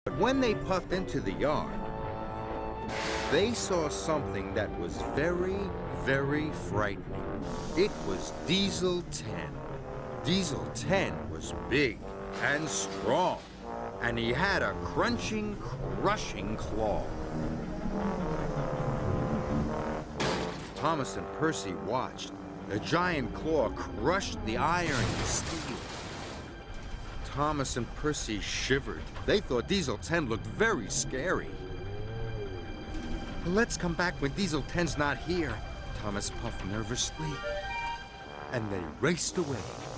But when they puffed into the yard, they saw something that was very, very frightening. It was Diesel 10. Diesel 10 was big and strong, and he had a crunching, crushing claw. Thomas and Percy watched. The giant claw crushed the iron and steel. Thomas and Percy shivered. They thought Diesel 10 looked very scary. Let's come back when Diesel 10's not here, Thomas puffed nervously. And they raced away.